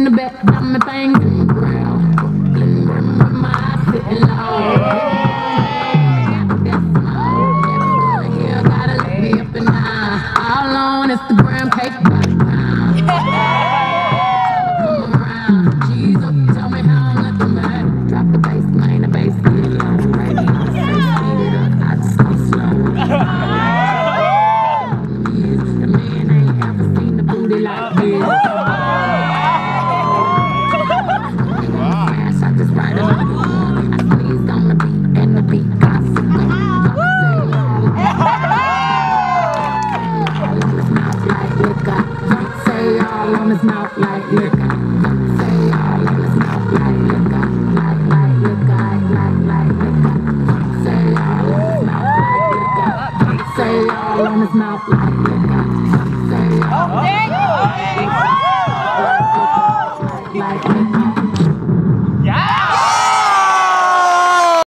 the back, got me things in the ground. My eyes sitting low. Gotta let me up and down. All on Instagram, cake by the pound. Come around, Jesus, tell me how I'm looking back. Drop the bass, man, the bass get low. Radio, first speed it up, I just go slow. The man ain't ever seen the booty like this. I just ride it on the wall. I sneeze on the beat, and the beat got sick. Say all on his mouth like liquor. Say all on his mouth like liquor. Like liquor, like liquor. Say all on his mouth like liquor. Say all on his mouth like liquor. Say all on his mouth like liquor.